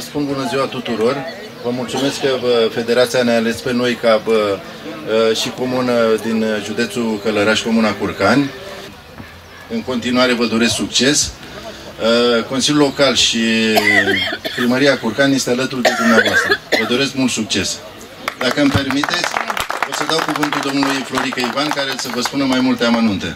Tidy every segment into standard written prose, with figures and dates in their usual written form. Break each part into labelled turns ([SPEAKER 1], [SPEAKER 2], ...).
[SPEAKER 1] spun bună ziua tuturor. Vă mulțumesc că Federația ne-a ales pe noi ca și comună din județul Călăraș, comuna Curcani. În continuare vă doresc succes. Consiliul Local și Primăria Curcani este alături de dumneavoastră. Vă doresc mult succes. Dacă îmi permiteți, o să dau cuvântul domnului Florică Ivan, care să vă spună mai multe amănunte.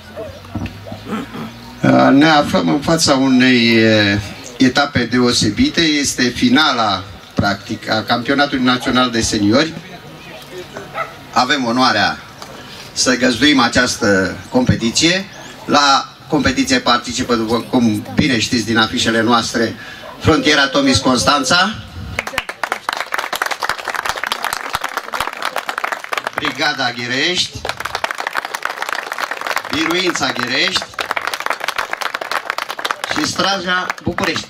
[SPEAKER 2] Ne aflăm în fața unei etape deosebite. Este finala, practic, a Campionatului Național de Seniori. Avem onoarea să găzduim această competiție. La competiție participă, după cum bine știți din afișele noastre, Frontiera Tomis Constanța, Brigada Ghirești, Biruința Ghirești și Straja București.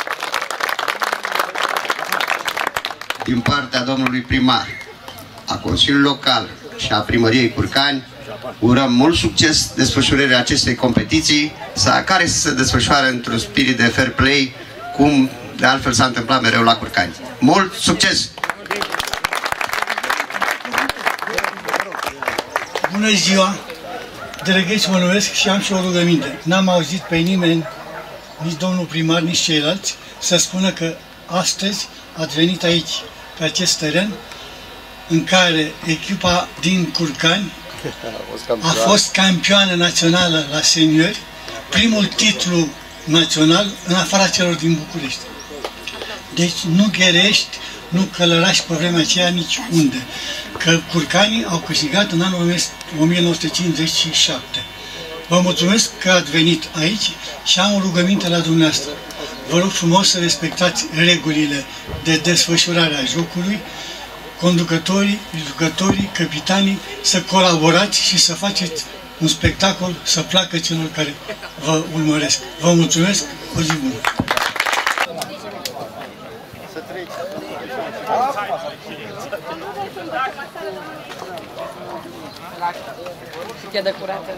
[SPEAKER 2] Din partea domnului primar, a Consiliului Local și a Primăriei Curcani, urăm mult succes desfășurării acestei competiții, care să se desfășoare într-un spirit de fair play, cum de altfel s-a întâmplat mereu la Curcani. Mult succes!
[SPEAKER 3] Bună ziua! Drăgăți mă numesc și am și o rugăminte. N-am auzit pe nimeni, nici domnul primar, nici ceilalți, să spună că astăzi ați venit aici, pe acest teren, în care echipa din Curcani a fost campioană națională la seniori, primul titlu național în afara celor din București. Deci nu Gherești, nu Călăraș pe vremea aceea nici unde. Că Curcanii au câștigat în anul 1957. Vă mulțumesc că ați venit aici și am o rugăminte la dumneavoastră. Vă rog frumos să respectați regulile de desfășurare a jocului, conducătorii, jucătorii, capitanii, să colaborați și să faceți un spectacol să placă celor care vă urmăresc. Vă mulțumesc, o zi bună!
[SPEAKER 4] Chiar de curată.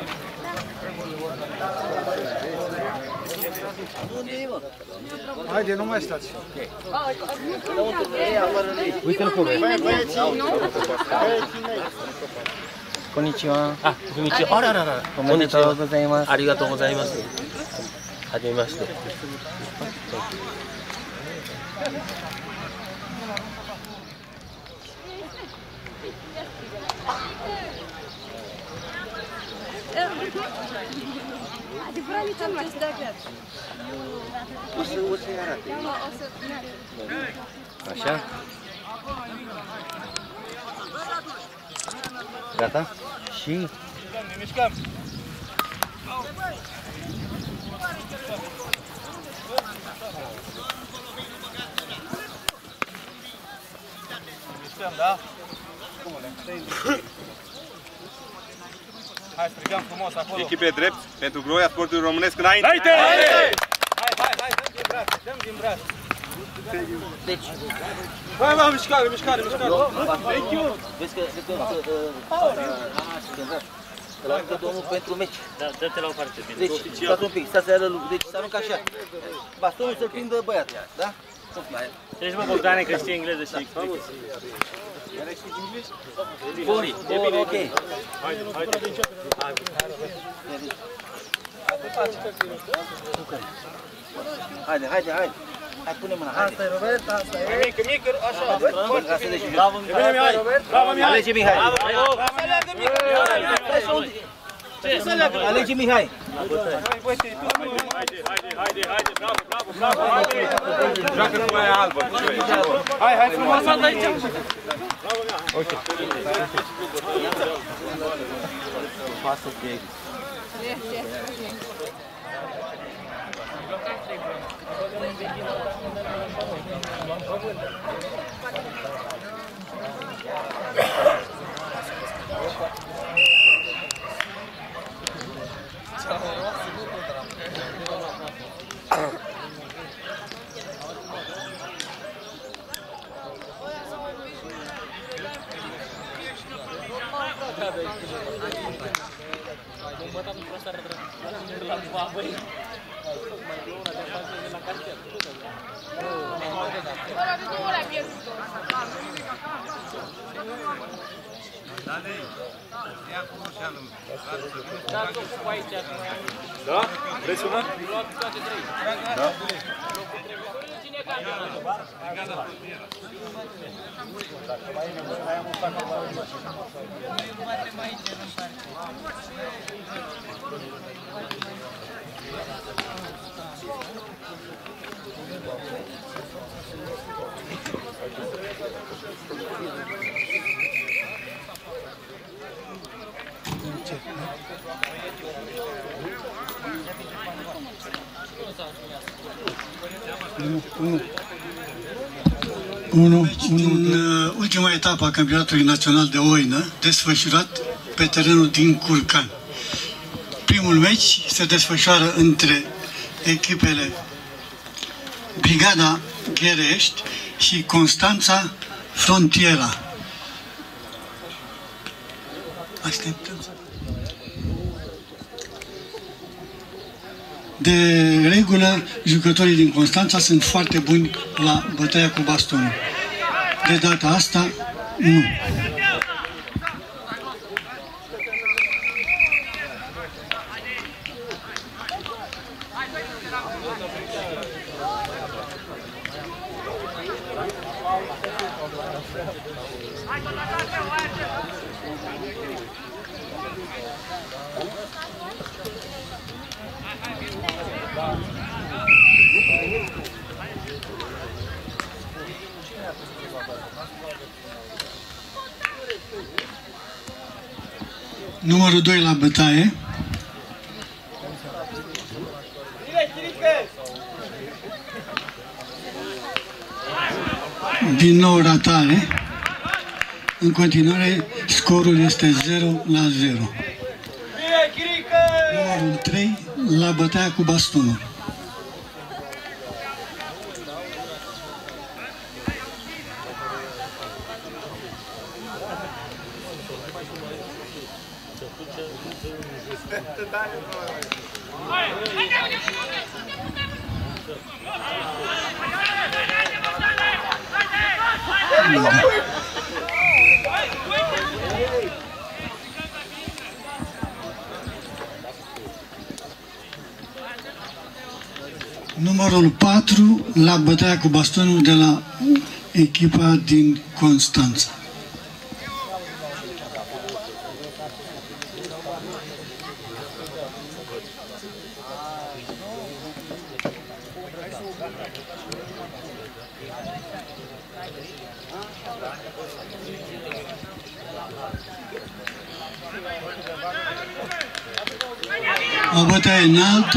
[SPEAKER 5] Haide, nu mai stați.
[SPEAKER 6] Uite-l acolo. Konnichiwa. Ah, konnichiwa. Ara. Omedetou gozaimasu. Arigatou gozaimasu. Hajimemashite.
[SPEAKER 4] Adevărat, am mai să dea viață.
[SPEAKER 6] O să-i arate. Așa? Gata? Și...
[SPEAKER 5] Ne mișcăm! Mișcăm, da? Hai, strigăm frumos acolo.
[SPEAKER 7] Echipe drept pentru gloria sportului românesc înainte!
[SPEAKER 5] Înainte! Hai, dăm din braț, dăm din braț.
[SPEAKER 6] Deci...
[SPEAKER 5] Hai, mișcare!
[SPEAKER 6] Vezi că... Îl aruncă domnul pentru meci.
[SPEAKER 8] Da, dă-te la o parte.
[SPEAKER 6] Deci, stați un pic, stați să arăt lucru. Deci, să aruncă așa. Bastonul să-l prindă băiatul, da?
[SPEAKER 8] Deci, mă, Bogdane, că știi engleză și explică.
[SPEAKER 6] Bun, ok. Haide. Hai, pune mâna, haide.
[SPEAKER 5] Asta e Robert, asta e. Mică, așa.
[SPEAKER 6] Bravo, Mihai. Alege Mihai. Alege Mihai.
[SPEAKER 7] Haide, bravo. Joacă cu aia albă.
[SPEAKER 5] Hai, frumos, anda aici.
[SPEAKER 7] Ok.
[SPEAKER 6] Pasă pe...
[SPEAKER 7] Da? Vreți una?
[SPEAKER 1] Da?
[SPEAKER 3] În ultima etapă a Campionatului Național de Oină, desfășurat pe terenul din Curcan. Primul meci se desfășoară între echipele Brigada Gherești și Constanța Frontiera. Așteptăm. De regulă, jucătorii din Constanța sunt foarte buni la bătaia cu bastonul. De data asta, nu. Numărul 2 la bătaie. Din nou ratare. În continuare, scorul este 0-0. Numărul 3 la bătaia cu bastonul. Numărul 4 la bătaia cu bastonul de la echipa din Constanța. O bătaie înaltă,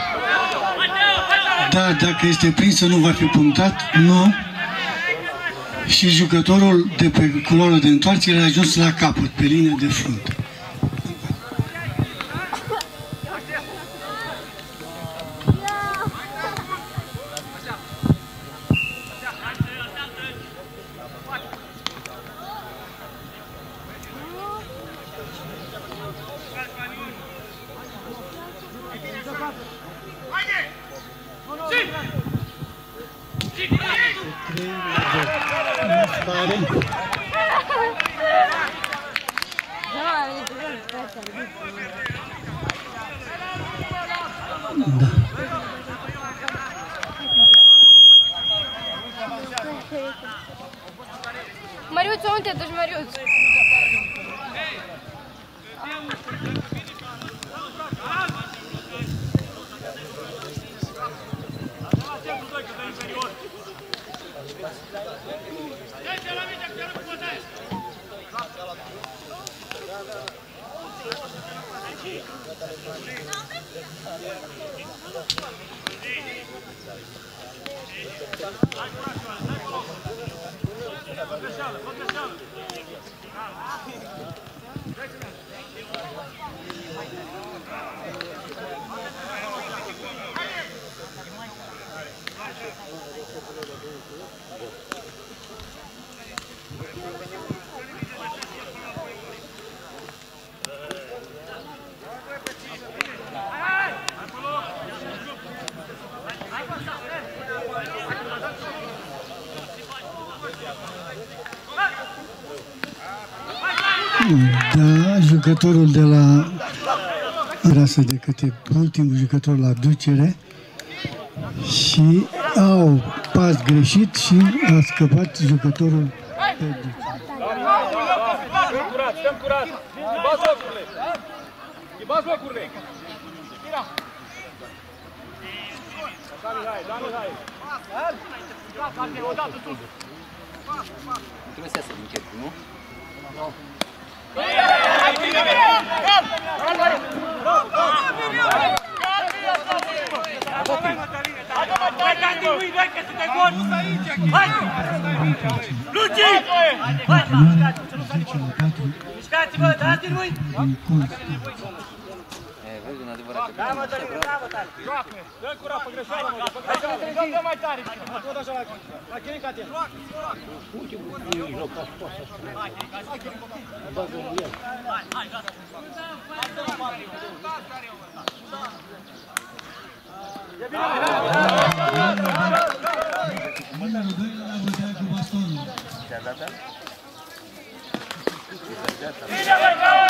[SPEAKER 3] dar dacă este prinsă nu va fi punctat, nu. Și jucătorul de pe culoară de întoarcere a ajuns la capăt, pe linie de frunte. Da.
[SPEAKER 4] Mariuț, unde te duci, Mariuț?
[SPEAKER 3] Da, jucătorul de la rasă de către ultimul jucător la aducere și au pas greșit și a scăpat jucătorul pe ducere.
[SPEAKER 7] Stăm curat, stăm curat! Schibați locurile! Schibați locurile! Așa, Mihai, da, Mihai!
[SPEAKER 6] Trebuie să iasă din chef, nu?
[SPEAKER 5] Mișcați-vă, dați din mâini!
[SPEAKER 6] Vezi un adevărat că...
[SPEAKER 5] Da, mă, Tălin, bravo, Tălin!
[SPEAKER 7] Joacă! Dă curat pe greșeală, mă! Dă mai tare! Tot așa la Chirica atent!
[SPEAKER 3] Numărul 2 la bătea cu bastonul.
[SPEAKER 5] Bine, băi,